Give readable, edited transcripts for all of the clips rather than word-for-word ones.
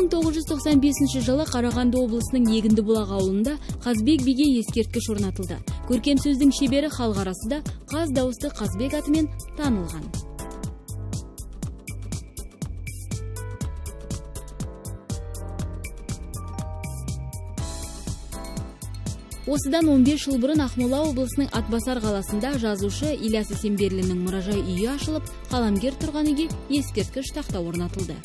1995 жылы Қарағанды облысының Егінді Бұлақ ауылында Қазбек биге ескерткіш орнатылды. Көркем сөздің шебері халық арасында Қаз дауысты Қазбек атымен танылған. Осыдан 15 жыл бұрын Ақмола облысының Атбасар қаласында жазушы Ілияс Есенберлиннің мұражай үйі ашылып, қаламгер тұрған үйге ескерткіш тақта орнатылды.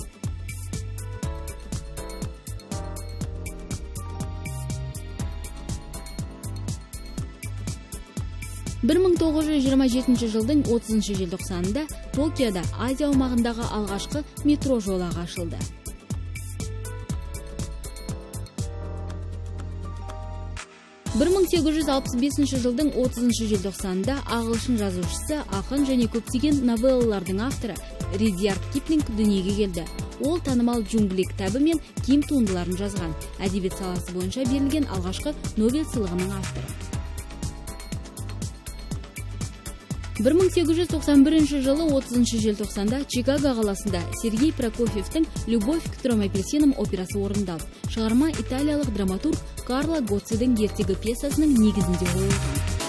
жылдың 30 желтоқсанында Токиода Азия аумағындағы алғашқы метро жолағы ашылды. 1865 жылдың 30 желтоқсанында ағылшын жазушысы, ақын және көптеген новеллалардың авторы Редиярд Киплинг дүниеге келді. Ол танымал «Джунгли» кітабы мен киім туындыларын жазған, әдебиет саласы бойынша берілген алғашқы Нобель сыйлығының авторы. 1891 жылы 30 желтоқсанда Чикаго қаласында Сергей Прокофьевтің «Любовь к трем апельсинам» операсы орындалды. Шығарма италиялық драматург Карло Гоццидің ертегі пьесасының негізінде қойылған.